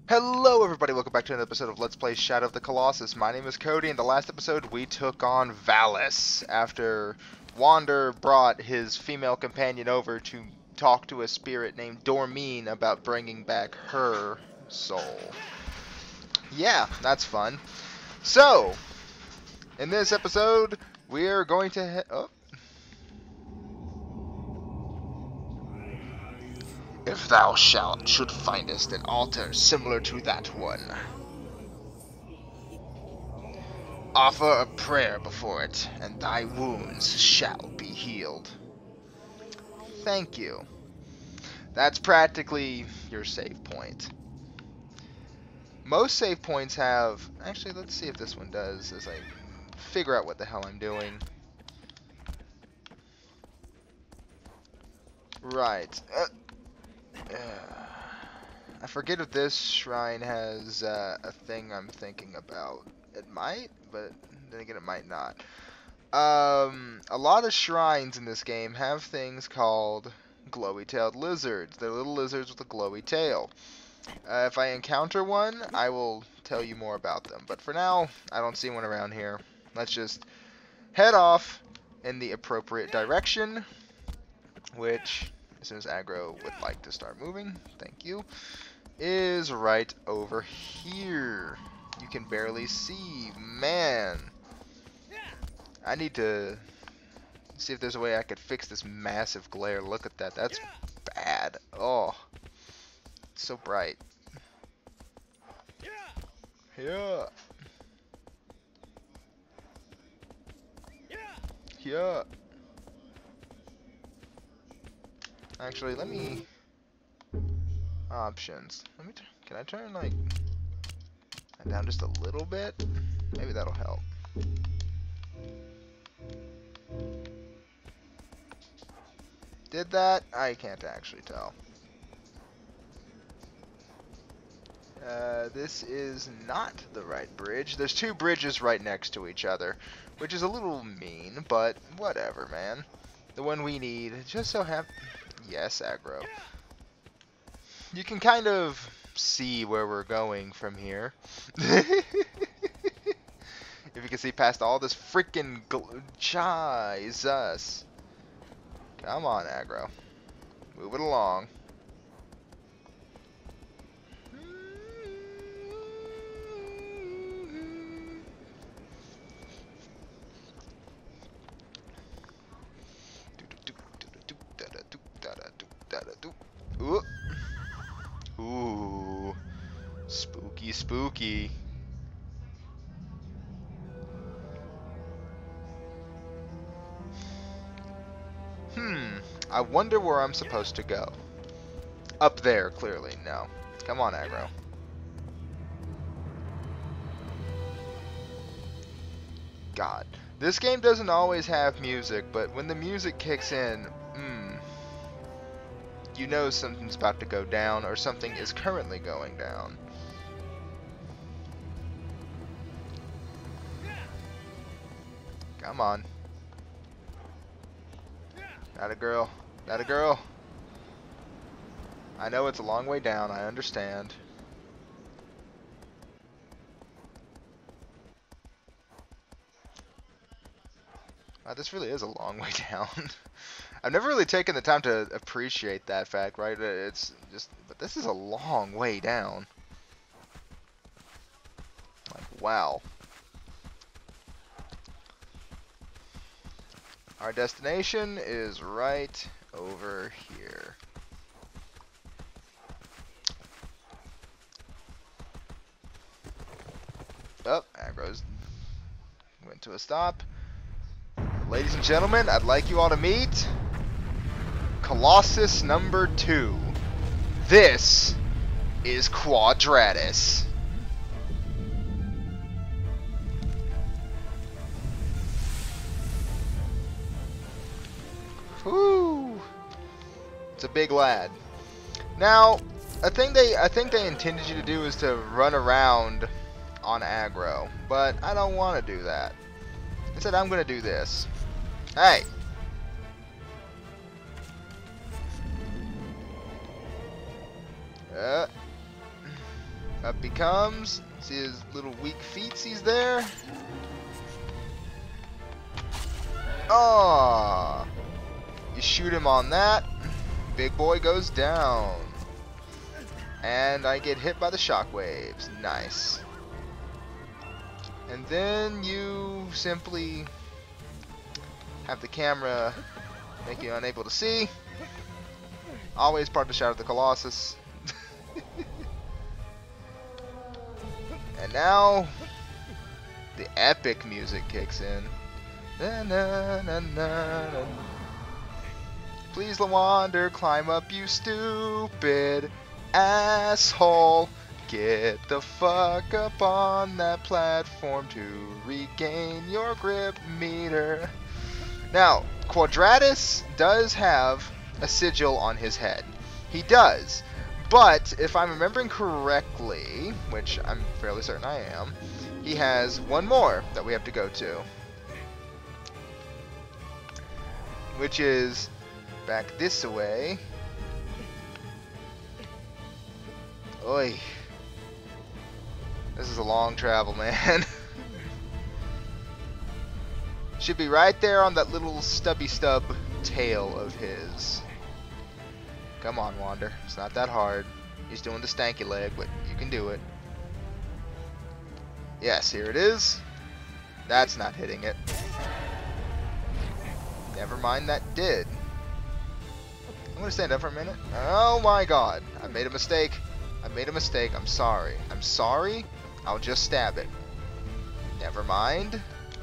Hello everybody, welcome back to another episode of Let's Play Shadow of the Colossus. My name is Cody, and the last episode we took on Valis after Wander brought his female companion over to talk to a spirit named Dormine about bringing back her soul. Yeah, that's fun. So, in this episode, we're going to If thou should findest an altar similar to that one, offer a prayer before it, and thy wounds shall be healed. Thank you. That's practically your save point. Most save points have... Actually, let's see if this one does as I figure out what the hell I'm doing. Right. I forget if this shrine has a thing I'm thinking about. It might, but then again it might not. A lot of shrines in this game have things called glowy-tailed lizards. They're little lizards with a glowy tail. If I encounter one, I will tell you more about them. But for now, I don't see one around here. Let's just head off in the appropriate direction, which, as soon as aggro would like to start moving, thank you, is right over here. You can barely see. Man. I need to see if there's a way I could fix this massive glare. Look at that. That's bad. Oh. It's so bright. Yeah. Yeah. Actually, let me... Options. Let me... Can I turn, like... that down just a little bit? Maybe that'll help. Did that? I can't actually tell. This is not the right bridge. There's two bridges right next to each other, which is a little mean, but whatever, man. The one we need just so yes, aggro. You can kind of see where we're going from here. If you can see past all this freaking Jesus. Come on, aggro. Move it along. Ooh. Ooh. Spooky, spooky. I wonder where I'm supposed to go. Up there, clearly. No. Come on, aggro. God. This game doesn't always have music, but when the music kicks in, you know something's about to go down, or something is currently going down. Come on. Not a girl. Not a girl. I know it's a long way down, I understand. Wow, this really is a long way down. I've never really taken the time to appreciate that fact, right? It's just, but this is a long way down. Like, wow. Our destination is right over here. Oh, aggro's went to a stop. Ladies and gentlemen, I'd like you all to meet Colossus number 2. This is Quadratus. Whoo! It's a big lad. Now, I think they intended you to do is to run around on aggro, but I don't want to do that. Instead, I'm going to do this. Hey! Up he comes. See his little weak feetsies there. Oh! You shoot him on that. Big boy goes down. And I get hit by the shockwaves. Nice. And then you simply have the camera make you unable to see. Always part of the Shadow of the Colossus. And now the epic music kicks in. Na, na, na, na, na. Please, Lawander, climb up, you stupid asshole. Get the fuck up on that platform to regain your grip meter. Now, Quadratus does have a sigil on his head. He does. But, if I'm remembering correctly, which I'm fairly certain I am, he has one more that we have to go to. Which is back this way. Oi. This is a long travel, man. Should be right there on that little stubby stub tail of his. Come on, Wander. It's not that hard. He's doing the stanky leg, but you can do it. Yes, here it is. That's not hitting it. Never mind, that did. I'm gonna stand up for a minute. Oh my god. I made a mistake. I made a mistake. I'm sorry. I'm sorry. I'll just stab it. Never mind.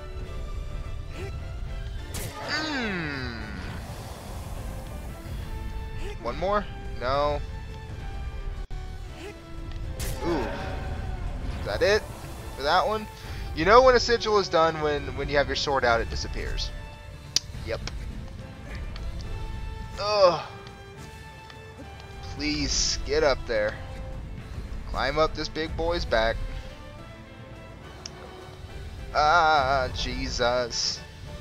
One more? No. Ooh. Is that it? For that one? You know when a sigil is done when you have your sword out, it disappears. Yep. Ugh. Please, get up there. Climb up this big boy's back. Ah, Jesus.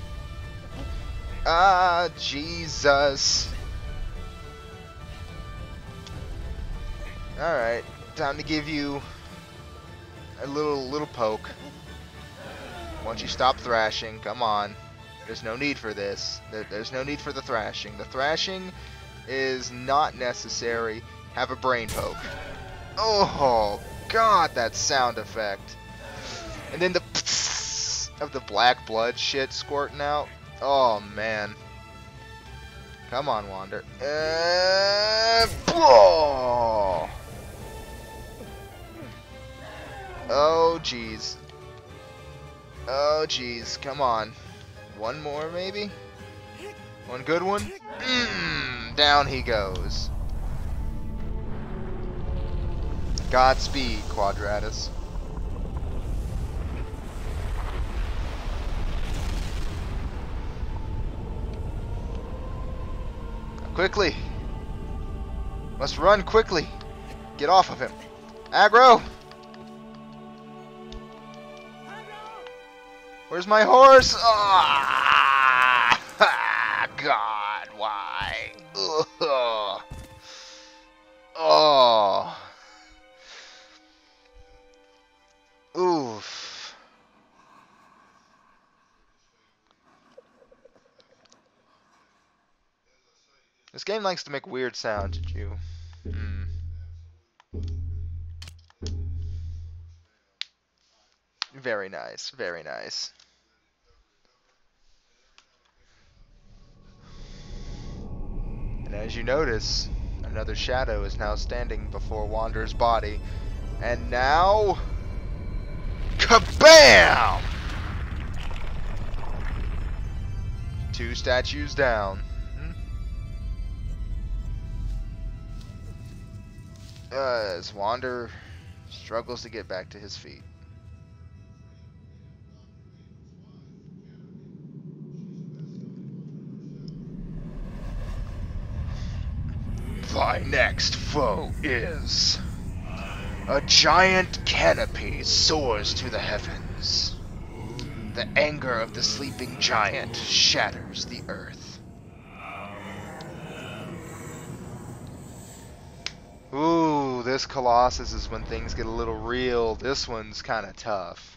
Ah, Jesus. Alright, time to give you a little poke. Once you stop thrashing, come on. There's no need for this. There's no need for the thrashing. The thrashing is not necessary. Have a brain poke. Oh, God, that sound effect. And then the of the black blood shit squirting out. Oh, man. Come on, Wander. Oh, jeez. Oh, jeez. Come on. One more, maybe? One good one? Down he goes. Godspeed, Quadratus. Quickly. Must run quickly. Get off of him. Aggro! Where's my horse? Ah! God, why? Ugh. Oh. Oof. This game likes to make weird sounds at you. Very nice, very nice. And as you notice, another shadow is now standing before Wander's body. And now... KABAM! 2 statues down. As Wander struggles to get back to his feet. Thy next foe is... A giant canopy soars to the heavens. The anger of the sleeping giant shatters the earth. Ooh, this hardest Colossus is when things get a little real. This one's kind of tough.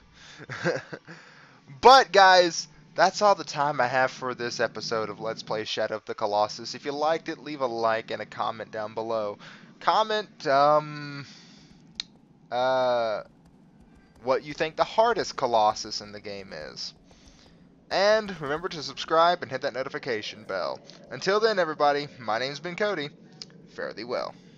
But guys, that's all the time I have for this episode of Let's Play Shadow of the Colossus. If you liked it, leave a like and a comment down below. Comment, what you think the hardest Colossus in the game is. And remember to subscribe and hit that notification bell. Until then, everybody, my name's been Cody. Fare thee well.